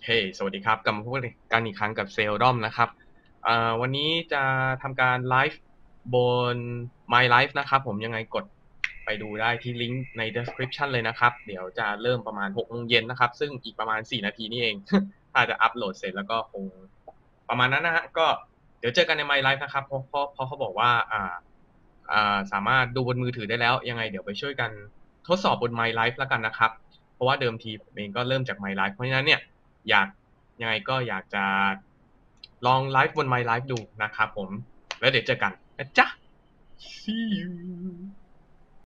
เฮ้สวัสดีครับกลับมาพบกันอีกครั้งกับเซลดอมนะครับวันนี้จะทำการไลฟ์บน My Life นะครับผมยังไงกดไปดูได้ที่ลิงก์ใน description เลยนะครับเดี๋ยวจะเริ่มประมาณ6 โมงเย็นนะครับซึ่งอีกประมาณ4 นาทีนี่เอง ถ้าจะอัปโหลดเสร็จแล้วก็คงประมาณนั้นนะฮะก็เดี๋ยวเจอกันใน My Life นะครับเพราะเขาบอกว่าสามารถดูบนมือถือได้แล้วยังไงเดี๋ยวไปช่วยกันทดสอบบน My Life แล้วกันนะครับเพราะว่าเดิมทีผมเองก็เริ่มจาก My Life เพราะฉะนั้นเนี่ยอยากยังไงก็อยากจะลองไลฟ์บน My Life ดูนะครับผมแล้วเดี๋ยวเจอกันนะจ๊ะ See you